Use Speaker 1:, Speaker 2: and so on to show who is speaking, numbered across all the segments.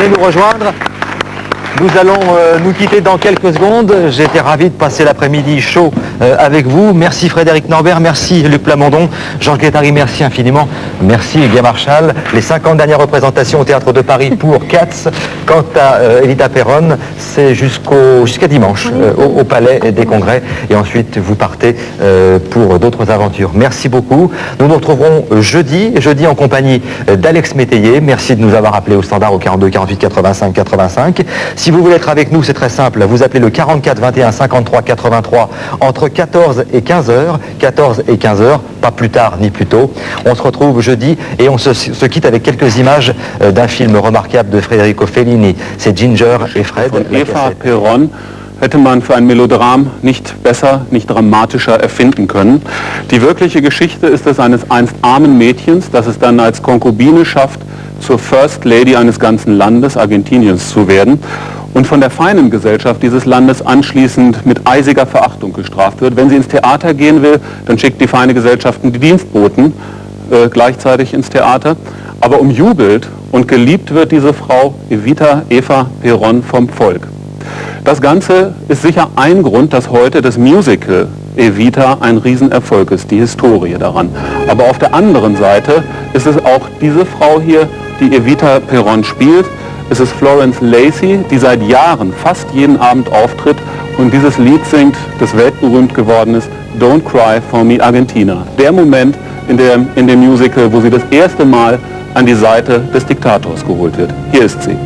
Speaker 1: venez nous rejoindre. Nous allons nous quitter dans quelques secondes. J'étais ravi de passer l'après-midi chaud avec vous. Merci Frédéric Norbert, merci Luc Plamondon, Georges Guettari, merci infiniment. Merci Guy Marchal. Les 50 dernières représentations au Théâtre de Paris pour Cats. Quant à Evita Perron, c'est jusqu'à dimanche au Palais des Congrès. Et ensuite, vous partez pour d'autres aventures. Merci beaucoup. Nous nous retrouverons jeudi en compagnie d'Alex Métayer. Merci de nous avoir appelés au standard au 42 48 85 85. Si vous voulez être avec nous, c'est très simple. Vous appelez le 44 21 53 83 entre 14 et 15 heures. 14 et 15 heures, pas plus tard ni plus tôt. On se retrouve jeudi et on se quitte avec quelques images d'un film remarquable de Federico Fellini. C'est Ginger et Fred.
Speaker 2: Eva Perron hätte man für ein Melodram nicht besser, nicht dramatischer erfinden können. Die wirkliche Geschichte ist es eines einst armen Mädchens, das es dann als Konkubine schafft, zur First Lady eines ganzen Landes, Argentiniens, zu werden und von der feinen Gesellschaft dieses Landes anschließend mit eisiger Verachtung gestraft wird. Wenn sie ins Theater gehen will, dann schickt die feine Gesellschaft die Dienstboten gleichzeitig ins Theater. Aber umjubelt und geliebt wird diese Frau Eva Perron vom Volk. Das Ganze ist sicher ein Grund, dass heute das Musical Evita ein Riesenerfolg ist, die Historie daran. Aber auf der anderen Seite ist es auch diese Frau hier, die Evita Perron spielt. Es ist Florence Lacey, die seit Jahren fast jeden Abend auftritt und dieses Lied singt, das weltberühmt geworden ist, Don't Cry for Me Argentina. Der Moment in dem Musical, wo sie das erste Mal an die Seite des Diktators geholt wird. Hier ist sie.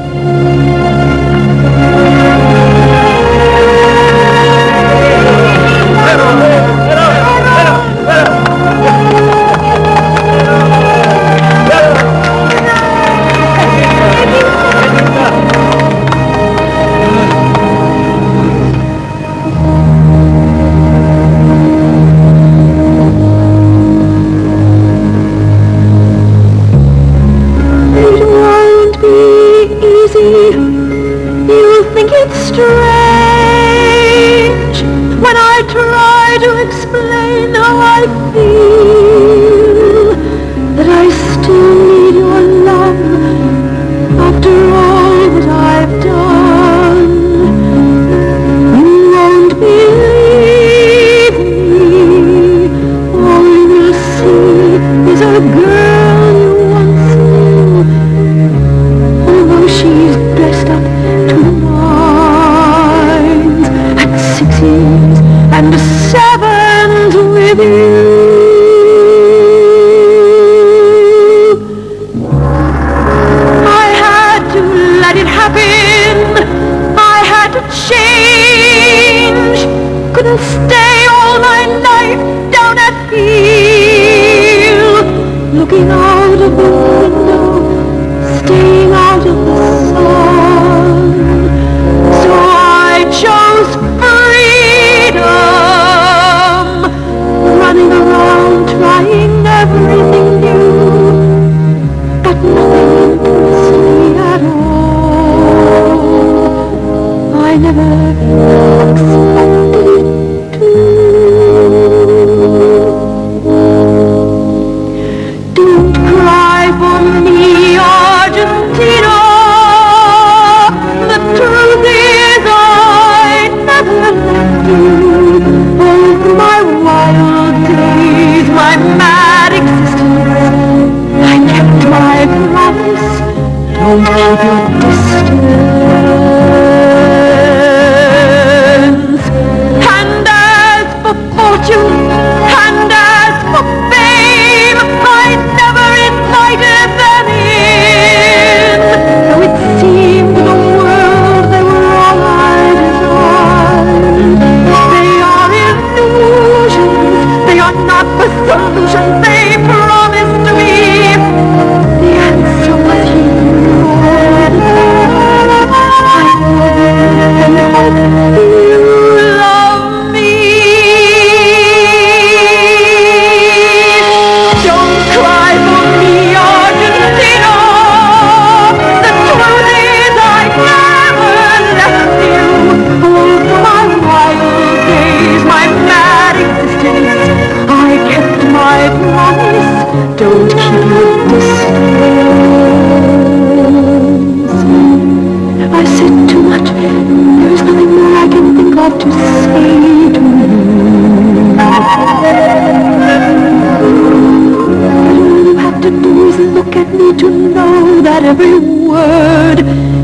Speaker 3: Don't cry for me, Argentina. The truth is I never left you. Oh, my wild days, my mad existence, I kept my promise. Don't keep your distance. I said too much. There is nothing more I can think of to say to you. All you have to do is look at me to know that every word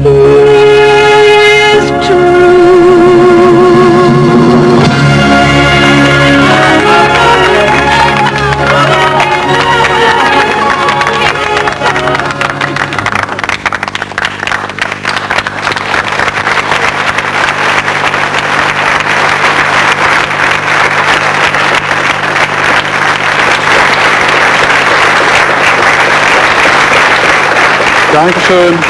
Speaker 3: is true.
Speaker 2: Dankeschön.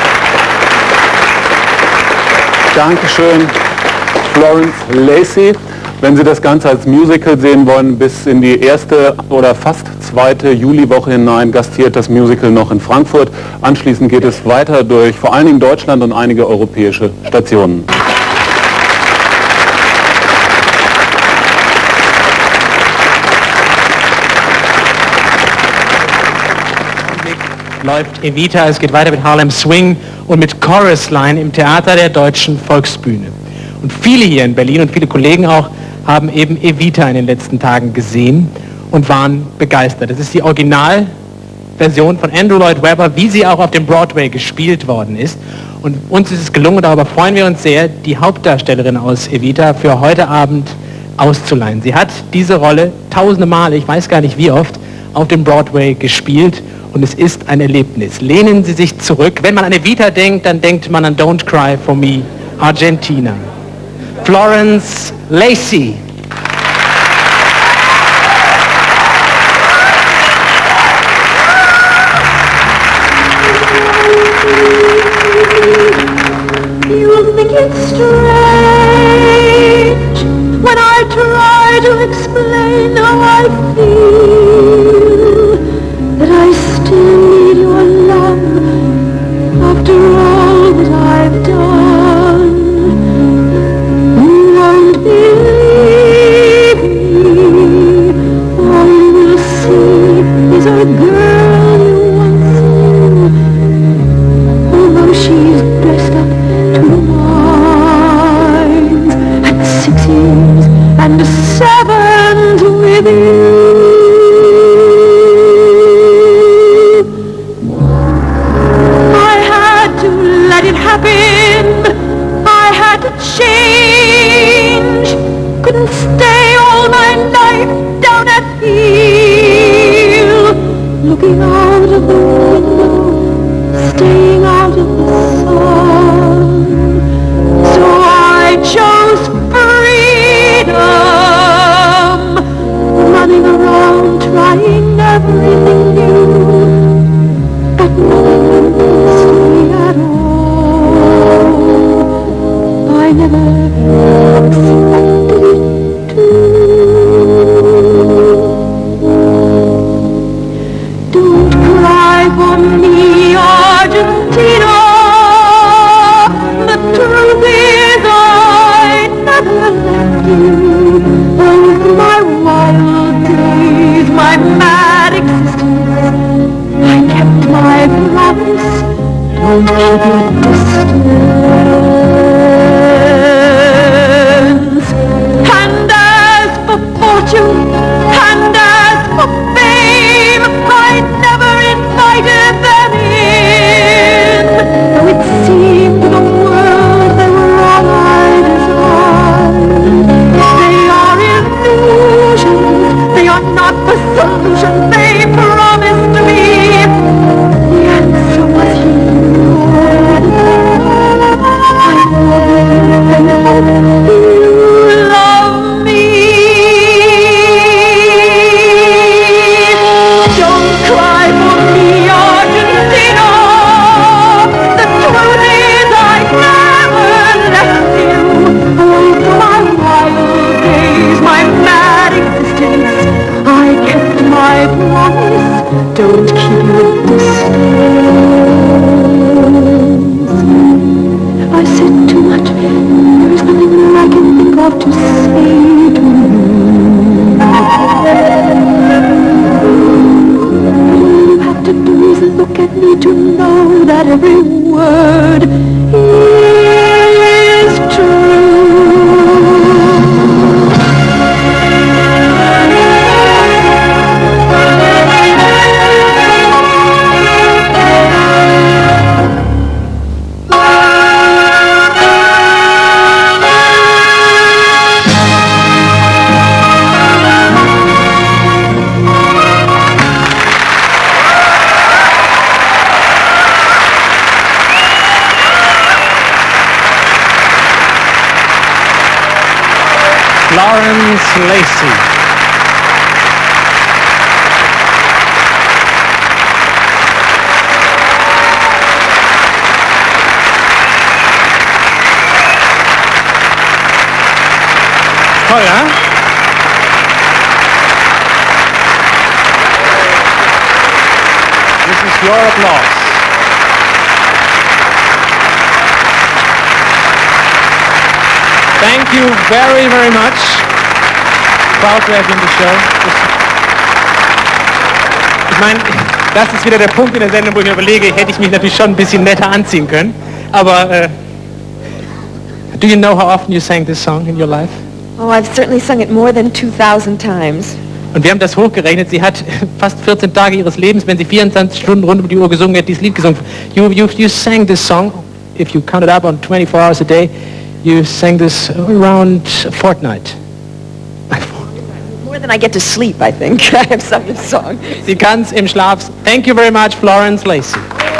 Speaker 2: Dankeschön, Florence Lacey. Wenn Sie das Ganze als Musical sehen wollen, bis in die erste oder fast zweite Juliwoche hinein gastiert das Musical noch in Frankfurt. Anschließend geht es weiter durch vor allen Dingen Deutschland und einige europäische Stationen.
Speaker 4: Läuft Evita, es geht weiter mit Harlem Swing und mit Chorus Line im Theater der Deutschen Volksbühne. Und viele hier in Berlin und viele Kollegen auch haben eben Evita in den letzten Tagen gesehen und waren begeistert. Das ist die Originalversion von Andrew Lloyd Webber, wie sie auch auf dem Broadway gespielt worden ist. Und uns ist es gelungen, und darüber freuen wir uns sehr, die Hauptdarstellerin aus Evita für heute Abend auszuleihen. Sie hat diese Rolle tausende Male, ich weiß gar nicht wie oft, auf dem Broadway gespielt. Und es ist ein Erlebnis. Lehnen Sie sich zurück. Wenn man an Evita denkt, dann denkt man an Don't Cry for Me Argentina. Florence Lacey.
Speaker 3: You'll think it's strange when I try to explain how I feel, that I still need your love after all that I've done. You won't believe me. All you will see is a girl you once knew, although she's dressed up to the nines, and 6 years and 7 with you. I had to change. Couldn't stay all my life down at heel, looking out of the window, staying out of the sun. So I chose freedom, running around trying everything new, but nothing impressed me at all. I never expected it to. Don't
Speaker 4: Florence Lacey. Toll, ja? This is your applause. Thank you very, very much. Proud to have you in the show. Ich meine, das ist wieder der Punkt in der Sendung, wo ich mir überlege, hätte ich mich natürlich schon ein bisschen netter anziehen können. Aber, do you know how often you sang this song in your life?
Speaker 5: Oh, I've certainly sung it more than 2,000 times.
Speaker 4: Und wir haben das hochgerechnet. Sie hat fast 14 Tage ihres Lebens, wenn sie 24 Stunden rund um die Uhr gesungen hat, dieses Lied gesungen. You sang this song, if you count it up on 24 hours a day, you sang this around a fortnight.
Speaker 5: More than I get to sleep, I think. I have sung this song.
Speaker 4: Sie kann's im Schlaf. Thank you very much, Florence Lacey.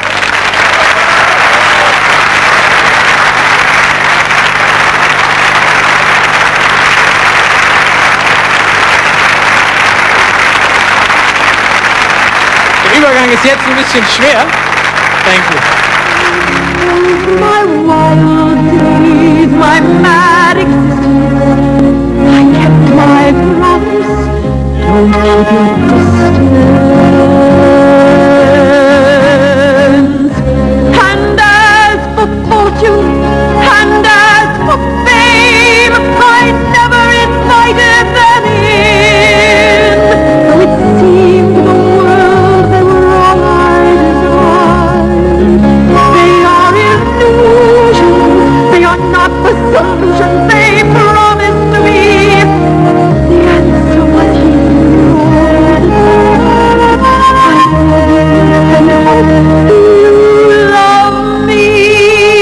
Speaker 4: Der Übergang ist jetzt ein bisschen schwer. Thank you.
Speaker 3: My wild days, my mad existence, I kept my promise, don't keep your distance. And as for fortune, and as for fame, I never invited them in, though it seemed to the world they were all I desired. They are illusions, they are not the solution they promised me. The answer was you. I hope you love me.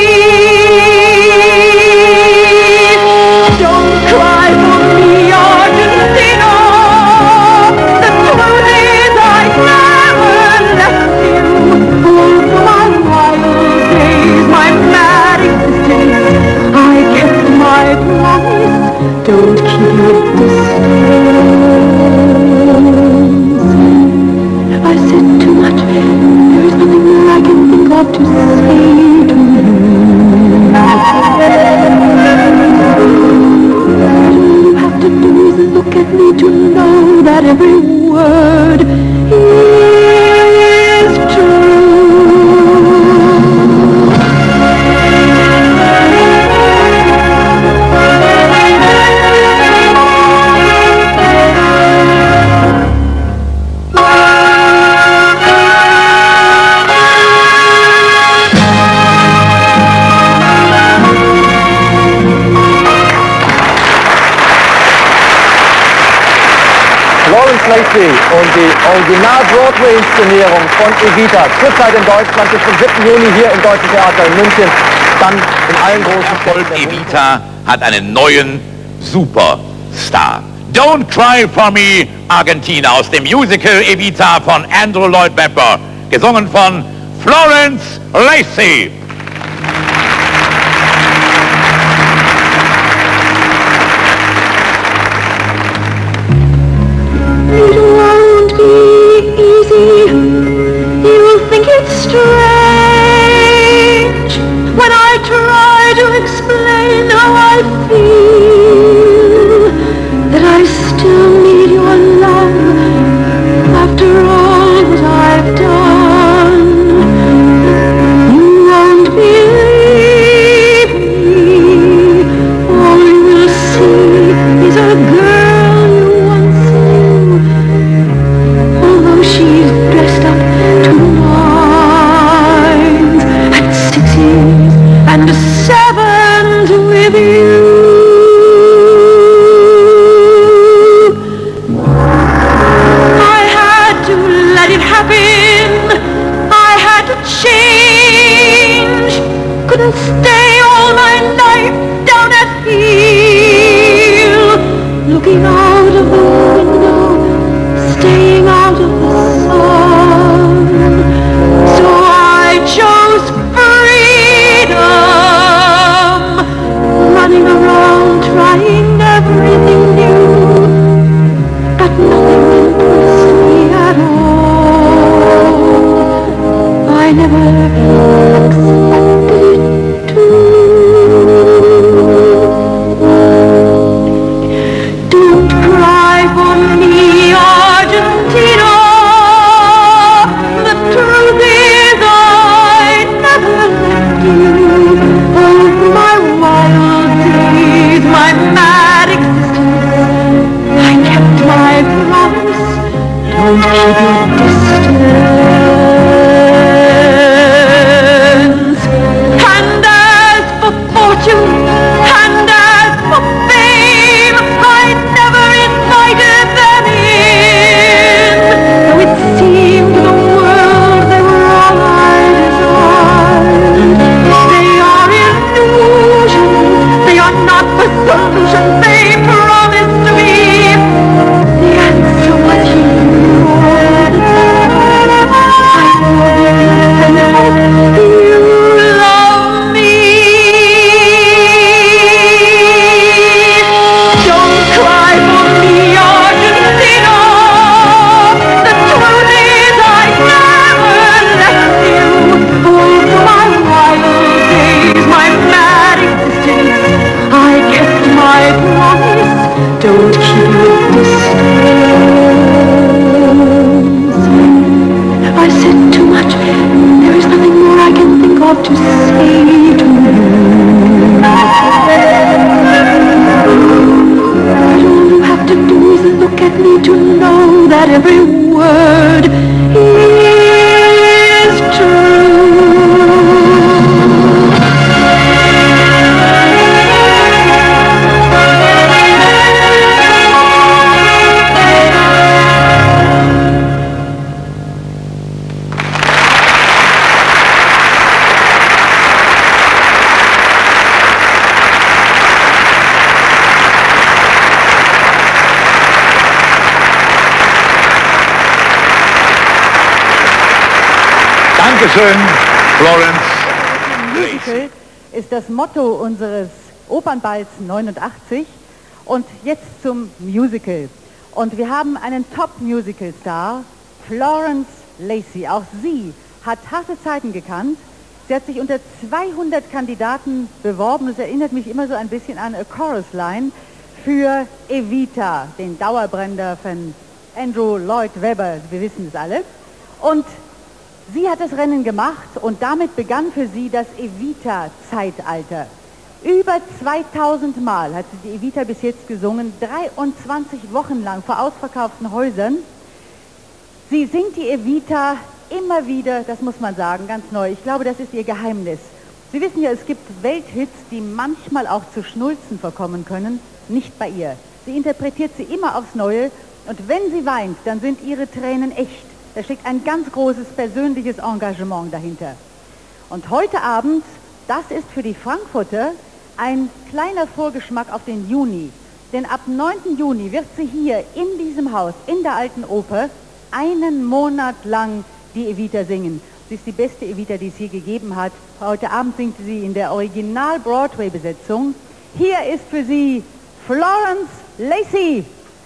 Speaker 3: Don't cry for me, Argentina. The truth is I never left you. Oh, my wild days, my mad existence, I kept my promise. Don't keep your distance. I said too much. There is nothing more I can think of to say to you. All you have to do is look at me to know that every word is true.
Speaker 1: Florence Lacey und die Original-Broadway-Inszenierung von Evita. Zurzeit in Deutschland bis zum 7. Juni hier im Deutschen Theater in München. Dann in allen großen Städten.
Speaker 6: Evita hat einen neuen Superstar. Don't Cry for Me, Argentina, aus dem Musical Evita von Andrew Lloyd Webber, gesungen von Florence Lacey.
Speaker 3: It won't be easy. You'll think it's strange when I try to explain how I feel, that I still need your love after all that I've done. You won't believe me. All you will see is a girl you once knew, although she's dressed up to nines at 6 years and 7 with you. I had to let it happen. I had to change. Couldn't stay all my life down at heel, looking out of the window, staying out of the sun. So I chose freedom, running don't keep your distance. I said too much. There is nothing more I can think of to say to you. But all you have to do is look at me to know that every word is true.
Speaker 6: Dankeschön, Florence.
Speaker 7: Musical ist das Motto unseres Opernballs 89 und jetzt zum Musical. Und wir haben einen Top-Musical-Star, Florence Lacey. Auch sie hat harte Zeiten gekannt. Sie hat sich unter 200 Kandidaten beworben. Das erinnert mich immer so ein bisschen an A Chorus Line für Evita, den Dauerbrenner von Andrew Lloyd Webber. Wir wissen es alle. Und sie hat das Rennen gemacht und damit begann für sie das Evita-Zeitalter. Über 2000 Mal hat sie die Evita bis jetzt gesungen, 23 Wochen lang vor ausverkauften Häusern. Sie singt die Evita immer wieder, das muss man sagen, ganz neu. Ich glaube, das ist ihr Geheimnis. Sie wissen ja, es gibt Welthits, die manchmal auch zu Schnulzen verkommen können, nicht bei ihr. Sie interpretiert sie immer aufs Neue und wenn sie weint, dann sind ihre Tränen echt. Da steckt ein ganz großes persönliches Engagement dahinter. Und heute Abend, das ist für die Frankfurter ein kleiner Vorgeschmack auf den Juni. Denn ab 9. Juni wird sie hier in diesem Haus, in der Alten Oper, einen Monat lang die Evita singen. Sie ist die beste Evita, die es je gegeben hat. Heute Abend singt sie in der Original-Broadway-Besetzung. Hier ist für Sie Florence Lacey.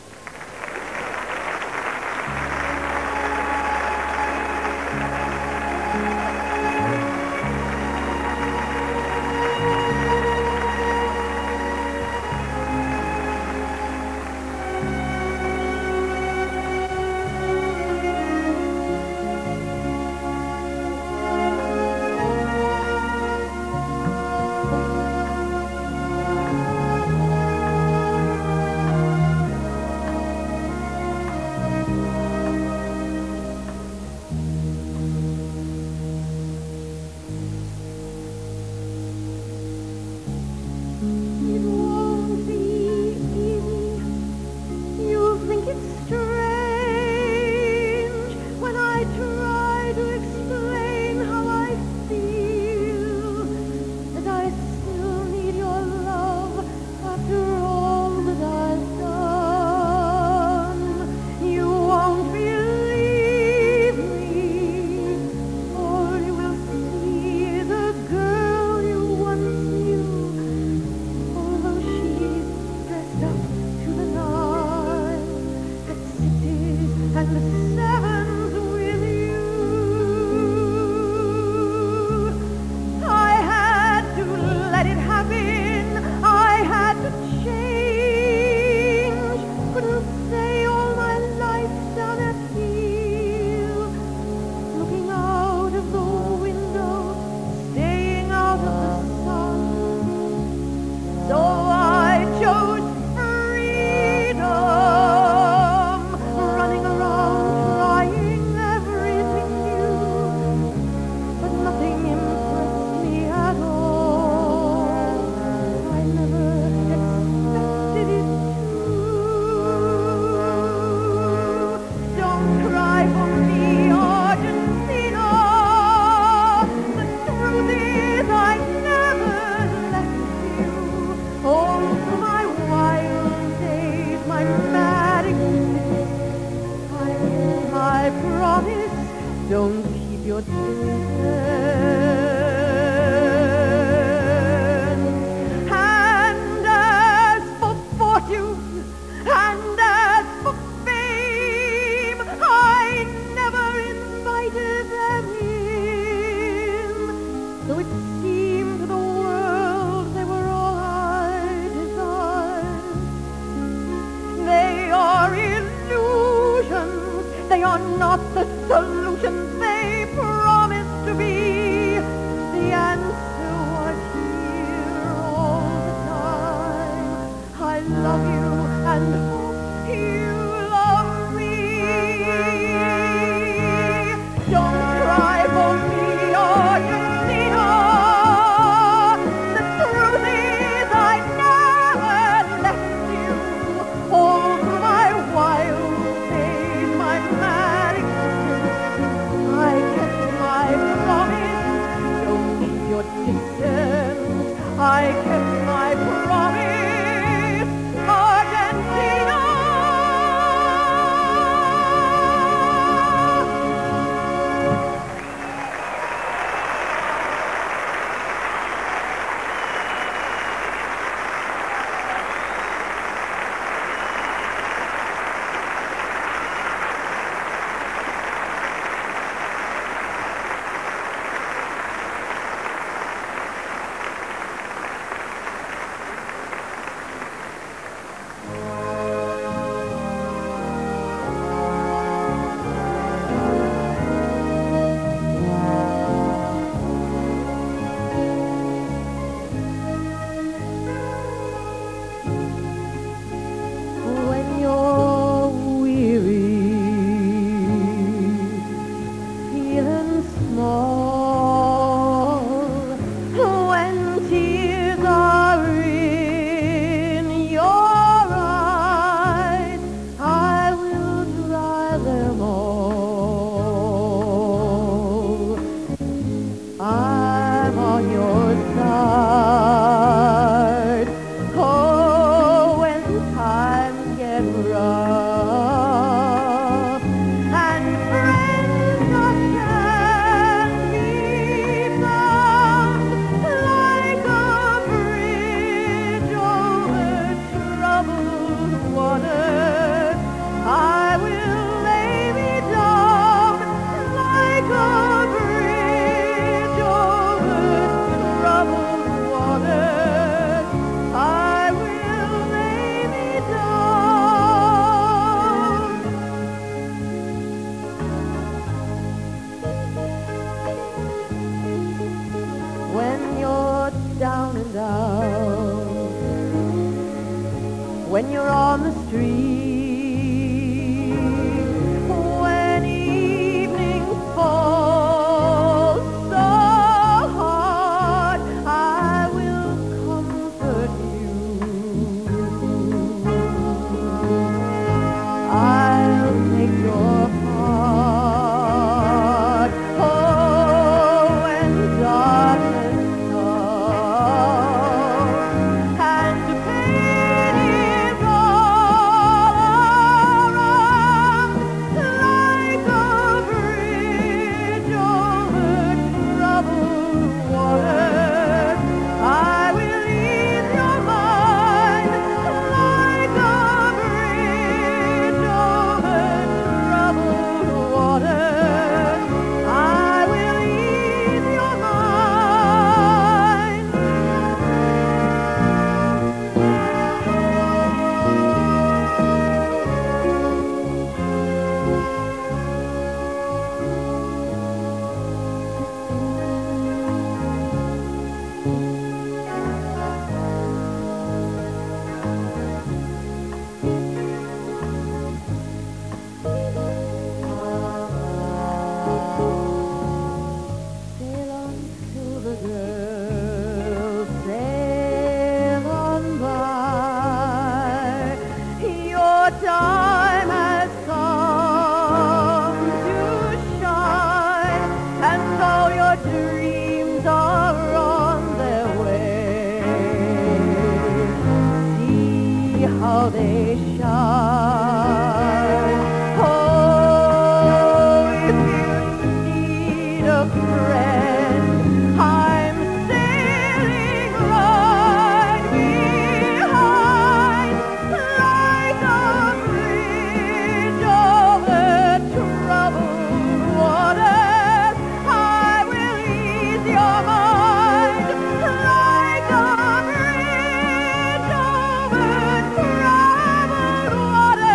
Speaker 7: Don't keep your distance. And as for fortune, and as for fame, I never invited them in. Though it seemed to the world they were all I desired.
Speaker 3: solutions they promise to be. The answer was here all the time. I love you and hope you love me. Don't cry for me, Argentina. The truth is I never left you. All through my wild days, my mad existence, I kept my promise. Don't need your distance. I kept my promise, Argentina. When you're weary, feeling small, when tears are in your eyes, I will dry them all. I'm on your side. Oh, when times get rough and friends just can't be found, like a bridge over troubled waters, I will lay me down like a bridge over troubled waters. I will lay me down. When you're down and out, when you're on the street, when evening falls so hard, I will comfort you. I'll take your heart. Oh, when darkness comes and pain is all around, like a bridge over troubled waters, I will ease your mind like a bridge over troubled waters. I will ease your mind. Sail on, silver girl, sail on by. Your time has come to shine, and all your dreams are on their way. See how they shine. Oh, if you need a friend, I'm sailing right behind, like a bridge over troubled waters. I will ease your mind, like a bridge over troubled waters.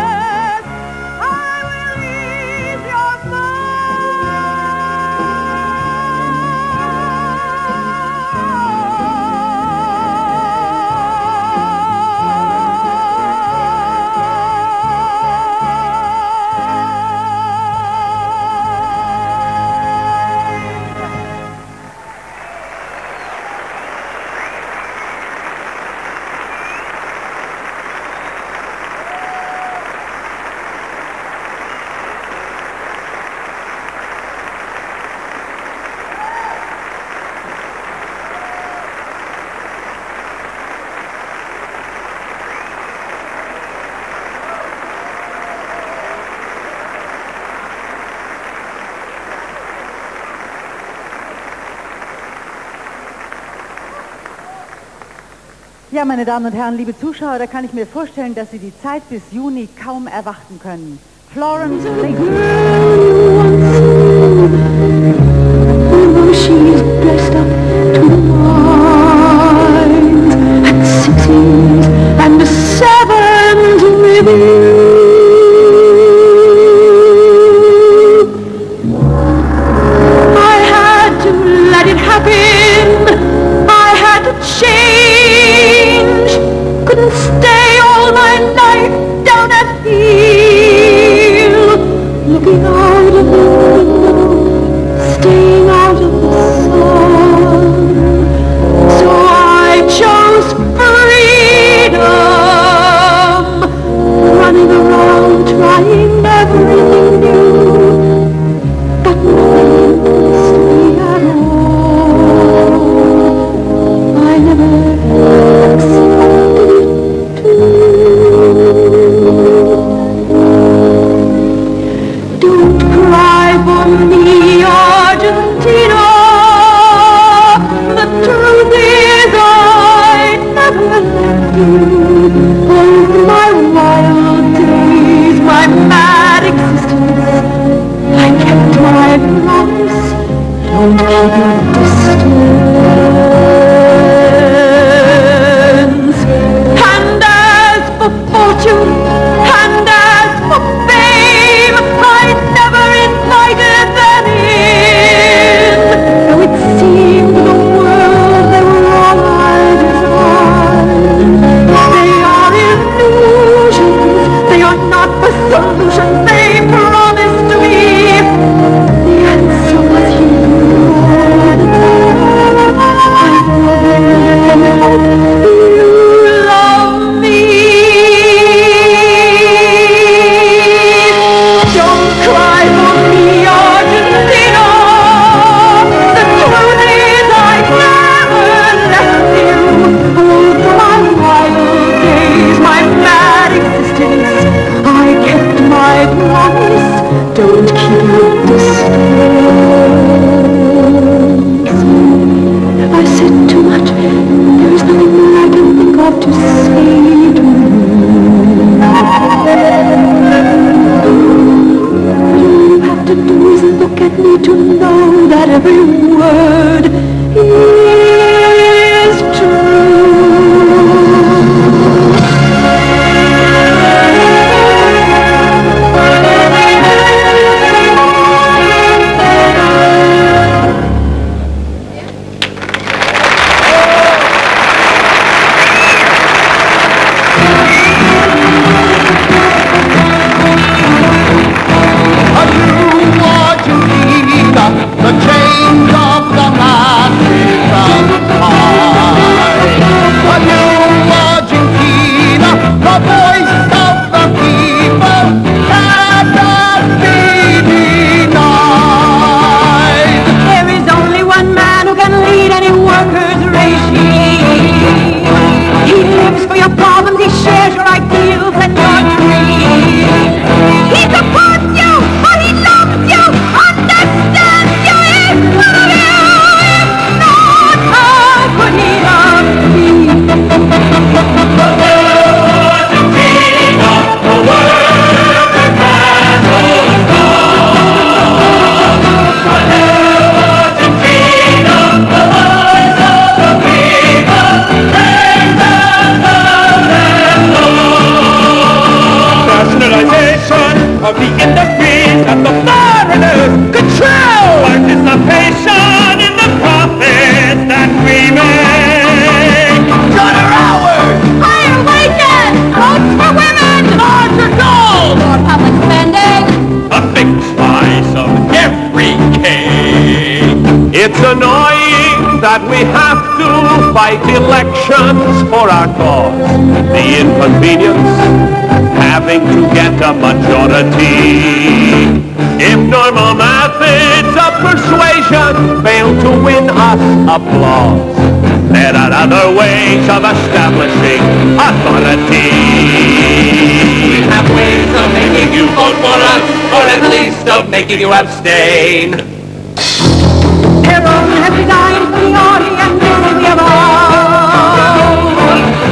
Speaker 7: Ja, meine Damen und Herren, liebe Zuschauer, da kann ich mir vorstellen, dass Sie die Zeit bis Juni kaum erwarten können. Florence Lacey.
Speaker 3: Although she is dressed up to the nines, at sixes and sevens with you. I had to let it happen. I had to change. Couldn't stay all my life down at heel, looking out of the window, staying out of the sun. So I chose freedom, running around trying everything new, but nothing pleased me at all. I never expected it to. Don't cry for me, Argentina. The truth is I never left you. All my wild days, my mad existence, I kept my promise. Don't keep your distance. And as for fortune, and as for fame, I never invited them in. Though it seemed to the world they were all I desired. They are illusions, they are not the solutions they promised to be. The answer was you. You love me. Don't cry for me, Argentina. The truth is I never left you. All through my wild days, my mad existence, I kept my promise. Don't keep your distance. I said too much. There is nothing more I can think of to say to you. All you have to do is look at me to know that every word is true.
Speaker 8: The change of the masses untied. A new Argentina, the voice of the people, cannot be denied.
Speaker 3: There is only one man who can lead any workers' regime. He lives for your problems, he shares your ideals and your dreams. He supports you, but he loves you, understands you, is one of you. If not, how could he love me?
Speaker 9: Nationalization of the industries that the foreigners control. Participation in the profits that we make. Shorter hours.
Speaker 3: Higher wages, votes for women, larger goals, more public spending.
Speaker 9: A fixed slice of every cake.
Speaker 2: It's annoying that we have to fight elections for our cause. The inconvenience, having to get a majority. If normal methods of persuasion fail to win us applause, there are other ways of establishing authority.
Speaker 9: We have ways of making you vote for us, or at least of making you abstain.
Speaker 3: Their own has resigned from the audience we have all.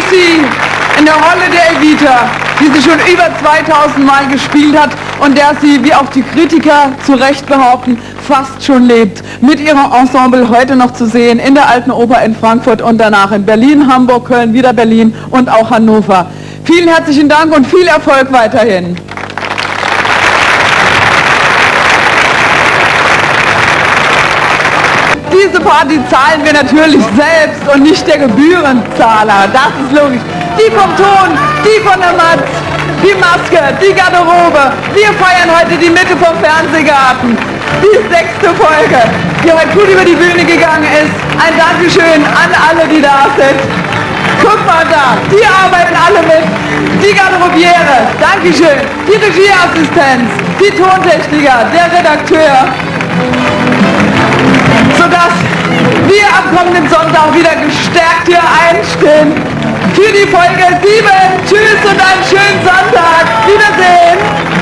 Speaker 10: Lacey in der Rolle der Evita, die sie schon über 2000 Mal gespielt hat und der sie, wie auch die Kritiker zu Recht behaupten, fast schon lebt. Mit ihrem Ensemble heute noch zu sehen in der Alten Oper in Frankfurt und danach in Berlin, Hamburg, Köln, wieder Berlin und auch Hannover. Vielen herzlichen Dank und viel Erfolg weiterhin. Diese Party zahlen wir natürlich selbst und nicht der Gebührenzahler, das ist logisch. Die vom Ton, die von der Matz, die Maske, die Garderobe. Wir feiern heute die Mitte vom Fernsehgarten. Die 6. Folge, die heute gut über die Bühne gegangen ist. Ein Dankeschön an alle, die da sind. Guck mal da, die arbeiten alle mit. Die Garderobiere, Dankeschön. Die Regieassistenz, die Tontechniker, der Redakteur. Sodass wir am kommenden Sonntag wieder gestärkt hier einstehen für die Folge 7. Tschüss und einen schönen Sonntag. Wiedersehen.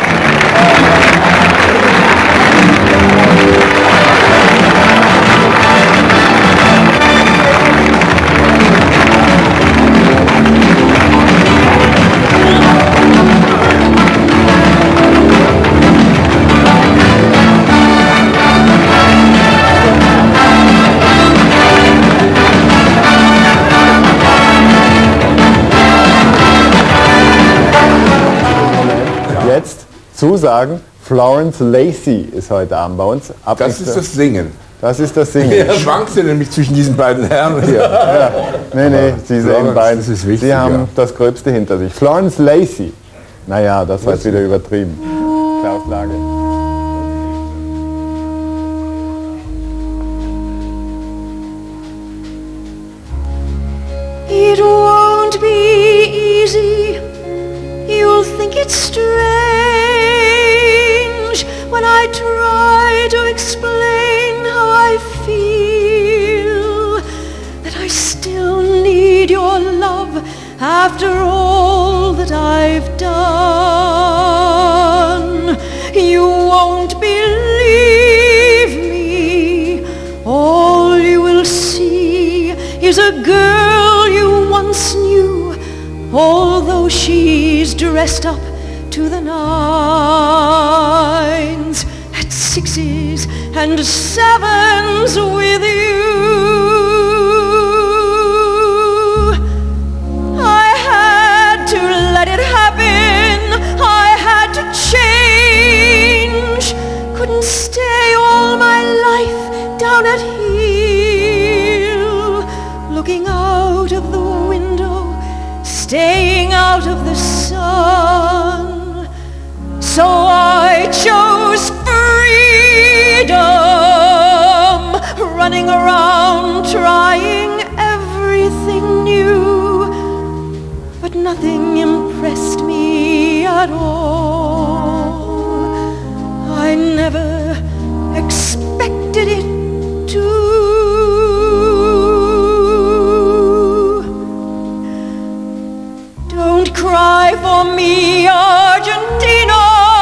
Speaker 11: Jetzt zusagen, Florence Lacey ist heute Abend bei uns.
Speaker 12: Das ist das Singen.
Speaker 11: Das ist das Singen.
Speaker 12: Ja, schwankte nämlich zwischen diesen beiden Herren hier.
Speaker 11: Ja. Nee, Sie sehen beide.
Speaker 12: Das ist wichtig,
Speaker 11: Sie haben das Gröbste hinter sich. Florence Lacey. Naja, das war jetzt wieder übertrieben. Klaus Lage.
Speaker 3: It won't be easy. You'll think it's strange when I try to explain how I feel, that I still need your love after all that I've done. You won't believe me. All you will see is a girl you once knew, although she's dressed up to the nines, at 6s and 7s with you. I had to let it happen, I had to change, couldn't stay all my life down at heel, looking out of the window, staying out of the sun. So I chose freedom, running around trying everything new, but nothing impressed me at all. I never expected it to. Don't cry for me, Argentina.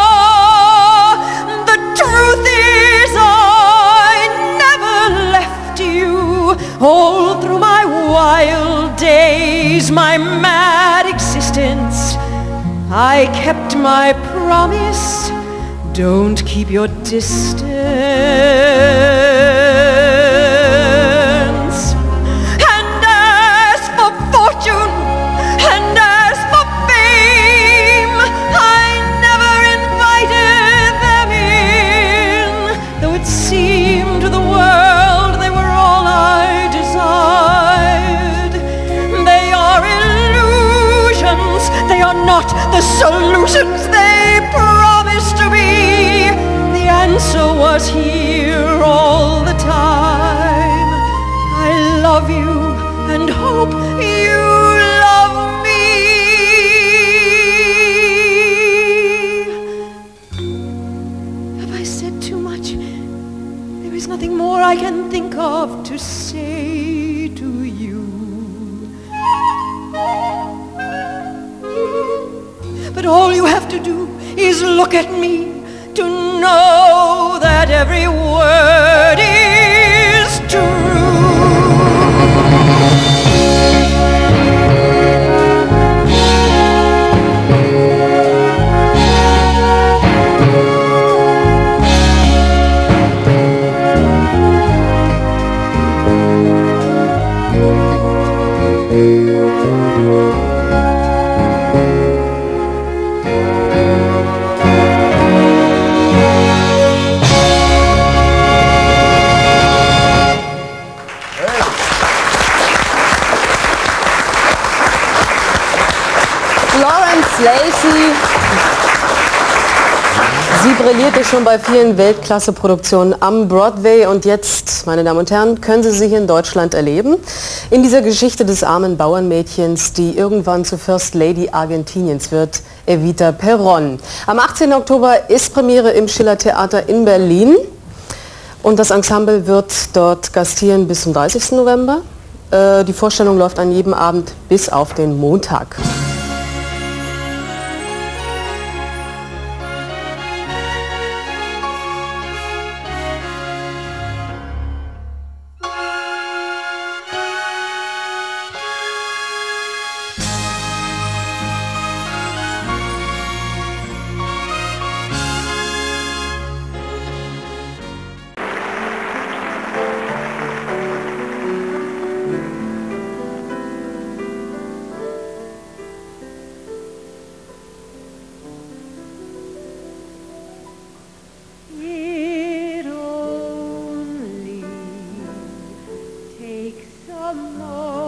Speaker 3: The truth is I never left you. All through my wild days, my mad existence, I kept my promise. Don't keep your distance. And as for fortune, and as for fame, I never invited them in, though it seemed to the world they were all I desired. They are illusions, they are not the solutions they promised to be. The answer was here all the time. I love you and hope you love me. Have I said too much? There is nothing more I can think of to say to you. But all you have to do is look at me to know that every word is true.
Speaker 13: Lacey. Sie brillierte schon bei vielen Weltklasse-Produktionen am Broadway und jetzt, meine Damen und Herren, können Sie sie hier in Deutschland erleben. In dieser Geschichte des armen Bauernmädchens, die irgendwann zur First Lady Argentiniens wird, Evita Perón. Am 18. Oktober ist Premiere im Schiller Theater in Berlin und das Ensemble wird dort gastieren bis zum 30. November. Die Vorstellung läuft an jedem Abend bis auf den Montag.
Speaker 3: It only takes a moment.